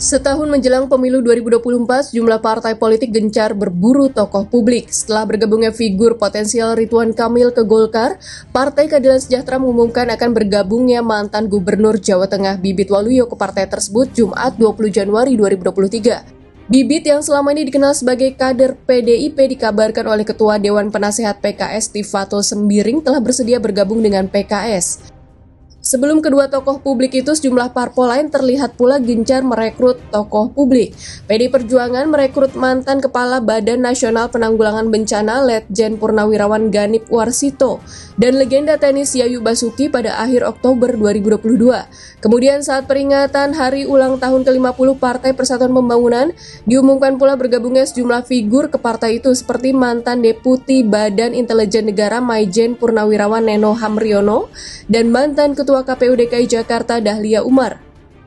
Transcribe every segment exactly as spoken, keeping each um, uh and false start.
Setahun menjelang pemilu dua ribu dua puluh empat, sejumlah partai politik gencar berburu tokoh publik. Setelah bergabungnya figur potensial Ridwan Kamil ke Golkar, Partai Keadilan Sejahtera mengumumkan akan bergabungnya mantan Gubernur Jawa Tengah Bibit Waluyo ke partai tersebut Jumat dua puluh Januari dua ribu dua puluh tiga. Bibit yang selama ini dikenal sebagai kader P D I P dikabarkan oleh Ketua Dewan Penasehat P K S Tifatul Sembiring telah bersedia bergabung dengan P K S. Sebelum kedua tokoh publik itu, sejumlah parpol lain terlihat pula gencar merekrut tokoh publik. P D I Perjuangan merekrut mantan Kepala Badan Nasional Penanggulangan Bencana Letjen Purnawirawan Ganip Warsito dan legenda tenis Yayu Basuki pada akhir Oktober dua ribu dua puluh dua. Kemudian saat peringatan hari ulang tahun ke lima puluh Partai Persatuan Pembangunan, diumumkan pula bergabungnya sejumlah figur ke partai itu seperti mantan Deputi Badan Intelijen Negara Maijen Purnawirawan Neno Hamriono dan mantan Ketua K P U D K I Jakarta Dahlia Umar.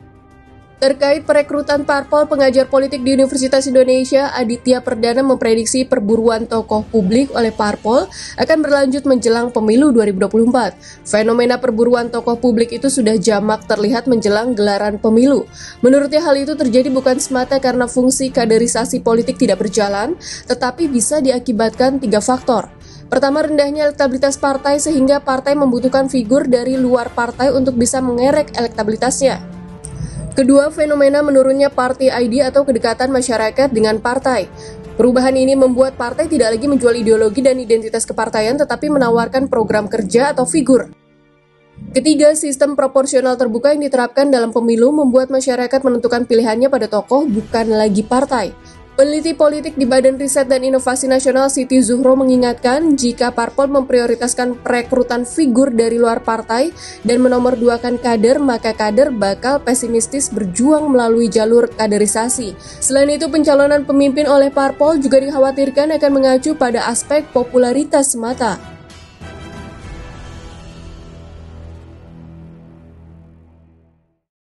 Terkait perekrutan parpol, pengajar politik di Universitas Indonesia Aditya Perdana memprediksi perburuan tokoh publik oleh parpol akan berlanjut menjelang pemilu dua ribu dua puluh empat. Fenomena perburuan tokoh publik itu sudah jamak terlihat menjelang gelaran pemilu. Menurutnya hal itu terjadi bukan semata karena fungsi kaderisasi politik tidak berjalan, tetapi bisa diakibatkan tiga faktor. Pertama, rendahnya elektabilitas partai sehingga partai membutuhkan figur dari luar partai untuk bisa mengerek elektabilitasnya. Kedua, fenomena menurunnya party I D atau kedekatan masyarakat dengan partai. Perubahan ini membuat partai tidak lagi menjual ideologi dan identitas kepartaian tetapi menawarkan program kerja atau figur. Ketiga, sistem proporsional terbuka yang diterapkan dalam pemilu membuat masyarakat menentukan pilihannya pada tokoh bukan lagi partai. Peneliti politik di Badan Riset dan Inovasi Nasional Siti Zuhro mengingatkan jika parpol memprioritaskan perekrutan figur dari luar partai dan menomorduakan kader, maka kader bakal pesimistis berjuang melalui jalur kaderisasi. Selain itu, pencalonan pemimpin oleh parpol juga dikhawatirkan akan mengacu pada aspek popularitas semata.